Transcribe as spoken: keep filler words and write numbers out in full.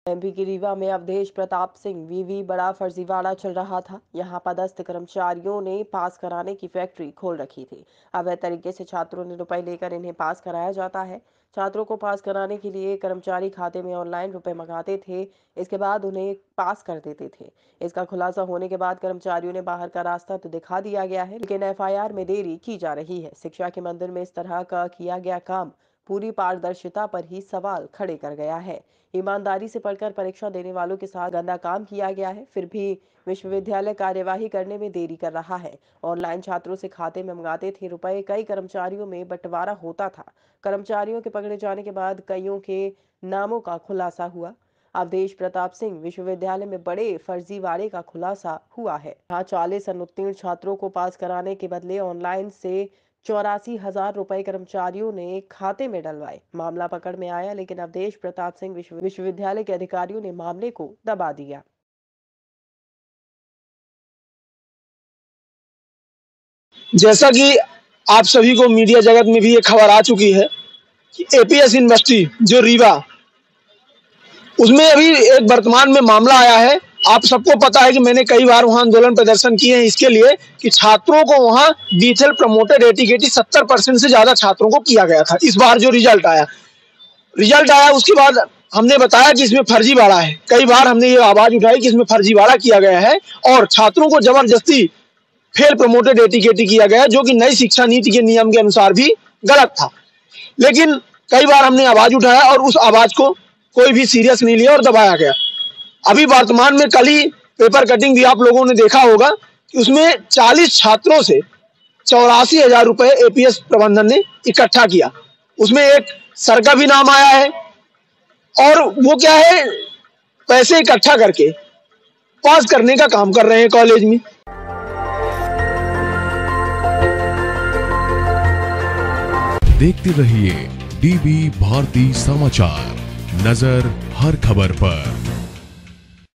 MP की रीवा में अवधेश प्रताप सिंह वीवी बड़ा फर्जीवाड़ा चल रहा था। यहां पदस्थ कर्मचारियों ने पास कराने की फैक्ट्री खोल रखी थी। अवैध तरीके से छात्रों ने रुपए लेकर इन्हें पास कराया जाता है। छात्रों को पास कराने के लिए कर्मचारी खाते में ऑनलाइन रुपए मंगाते थे, इसके बाद उन्हें पास कर देते थे। इसका खुलासा होने के बाद कर्मचारियों ने बाहर का रास्ता तो दिखा दिया गया है, लेकिन एफआईआर में देरी की जा रही है। शिक्षा के मंदिर में इस तरह का किया गया काम पूरी पारदर्शिता पर ही सवाल खड़े कर गया है। ईमानदारी से पढ़कर परीक्षा देने वालों के साथ गंदा काम किया गया है, फिर भी विश्वविद्यालय कार्यवाही करने में देरी कर रहा है। ऑनलाइन छात्रों से खाते में मंगाते थे रुपए, कई कर्मचारियों में बंटवारा होता था। कर्मचारियों के पकड़े जाने के बाद कईयों के नामों का खुलासा हुआ। अवधेश प्रताप सिंह विश्वविद्यालय में बड़े फर्जीवाड़े का खुलासा हुआ है। यहाँ चालीस अनुत्तीर्ण छात्रों को पास कराने के बदले ऑनलाइन से चौरासी हजार रुपए कर्मचारियों ने खाते में डलवाए। मामला पकड़ में आया, लेकिन अवधेश प्रताप सिंह विश्व विश्वविद्यालय के अधिकारियों ने मामले को दबा दिया। जैसा कि आप सभी को मीडिया जगत में भी ये खबर आ चुकी है कि एपीएस यूनिवर्सिटी जो रीवा, उसमें अभी एक वर्तमान में मामला आया है। आप सबको पता है कि मैंने कई बार वहां आंदोलन प्रदर्शन किए हैं इसके लिए कि छात्रों को वहां बीएचएल प्रमोटेड एटीकेटी सत्तर परसेंट से ज्यादा छात्रों को किया गया था। इस बार जो रिजल्ट आया रिजल्ट आया उसके बाद हमने बताया कि इसमें फर्जीवाड़ा है। कई बार हमने ये आवाज उठाई कि इसमें फर्जीवाड़ा किया गया है और छात्रों को जबरदस्ती फेल प्रमोटेड एटीकेटी किया गया, जो कि नई शिक्षा नीति के नियम के अनुसार भी गलत था। लेकिन कई बार हमने आवाज उठाया और उस आवाज को कोई भी सीरियस नहीं लिया और दबाया गया। अभी वर्तमान में कल ही पेपर कटिंग भी आप लोगों ने देखा होगा कि उसमें चालीस छात्रों से चौरासी हजार रुपए एपीएस प्रबंधन ने इकट्ठा किया। उसमें एक सर का भी नाम आया है और वो क्या है, पैसे इकट्ठा करके पास करने का काम कर रहे हैं कॉलेज में। देखते रहिए डीबी भारती समाचार, नजर हर खबर पर।